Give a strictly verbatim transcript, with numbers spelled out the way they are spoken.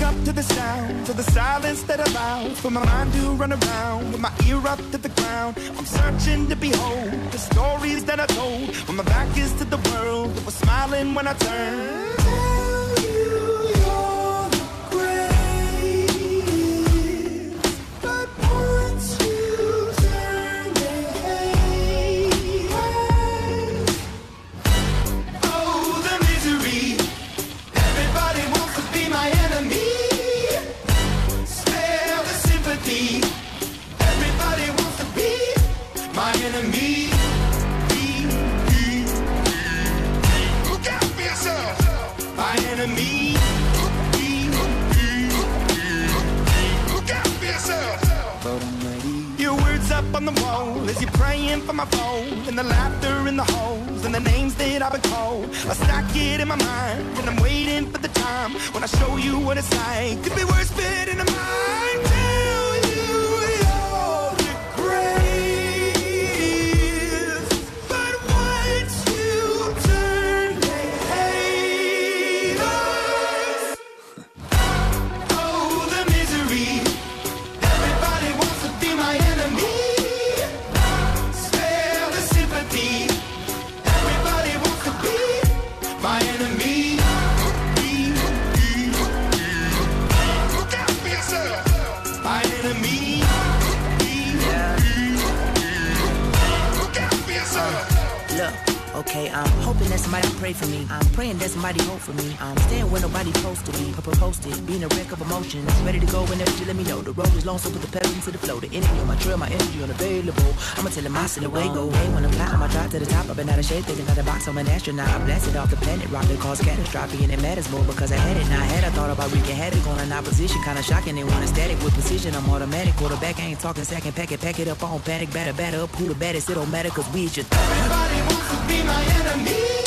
up to the sound, to the silence that allows for my mind to run around with my ear up to the ground. I'm searching to behold the stories that I told when my back is to the world that was smiling when I turned. Tell you you're the greatest, but once you turn, they hate. Oh, the misery. Everybody wants to be my enemy. Spare the sympathy. Everybody wants to be my enemy. Look out for yourself. My enemy. Look out for yourself. Your words up on the wall as you're praying for my phone, and the laughter in the holes and the names that I've been called. I stack it in my mind and I'm waiting for the time when I show you what it's like to be worse fit in the mind. Tell you you're the greatest, but once you turn, they hate us. Oh, the misery. Everybody wants to be my enemy. Spare the sympathy. Everybody wants to be my enemy. Look out for yourself. My enemy. Look out for yourself. Look, okay, I'm hoping that somebody pray for me. I'm praying that somebody hope for me. I'm staying where nobody's supposed to be. Posted, being a wreck of emotions. Ready to go whenever you let me know. The road is long, so put the pedal into the flow. The energy on my trail, my energy unavailable. I'ma tell him I see the way go. Hey, when I'm flying, I drive to the top. I've been out of shape, thinking out the box. I'm an astronaut. I blasted off the planet, rock that caused catastrophe, and it matters more because I had it. Now I had I thought about wreaking havoc on an opposition, kinda shocking. They want a static with precision. I'm automatic. Quarterback, I ain't talking second. Pack it, pack it up, on panic, batter, batter up. Who the baddest? It don't matter, cause we just. Everybody wants to be my enemy.